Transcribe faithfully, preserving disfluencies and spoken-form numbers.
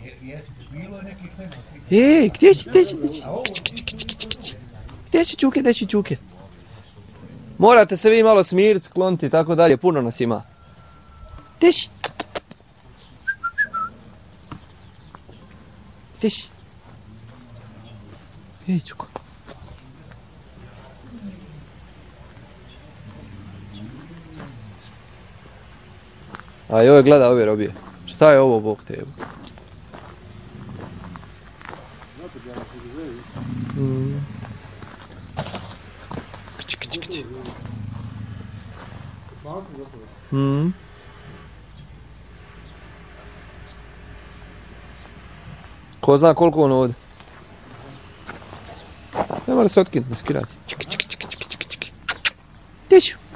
Ej, gdje si, gdje si, gdje si? Gdje si čuke, gdje si čuke? Morate se vi malo smiriti, skloniti i tako dalje, puno nas ima. Gdje si? Gdje si? Ej, čuko. A joj, gleda ove robije. Šta je ovo, Bog tebu? Mm. Kć, kć, kć. Mm. Ko zna koliko on ovdje? Nema li se otkinuti, skirati? Gdje ću?